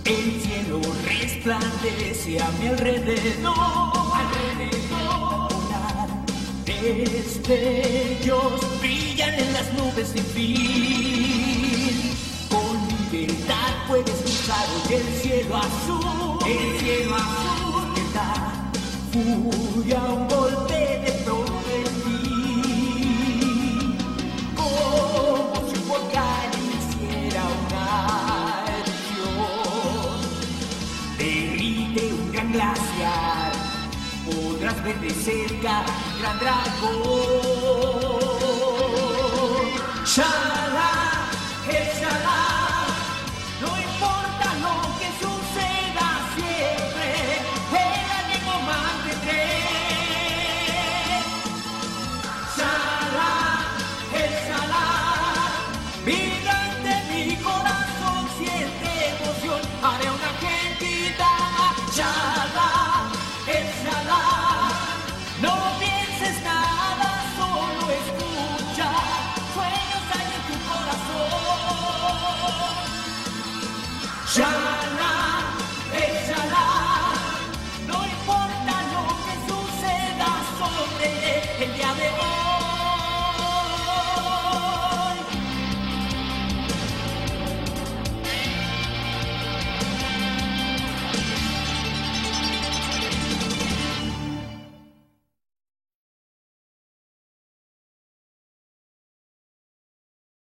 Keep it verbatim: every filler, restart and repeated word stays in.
El cielo resplandece a mi alrededor, alrededor. Destellos brillan en las nubes sin fin. Con libertad puedes cruzar hoy el cielo azul, el cielo azul. Libertad, furia, un golpe de progresir. Como si un volcán hiciera una erupción. Derrite un gran glaciar, podrás ver de cerca un gran dragón. Shala, Shala, no importa lo que suceda siempre, el ánimo mantendré. Shala, Shala, vibrante mi corazón siente emoción, haré una gentita. Shala, Shala, no pienses nada, solo escucha, sueños hay en tu corazón. Shala.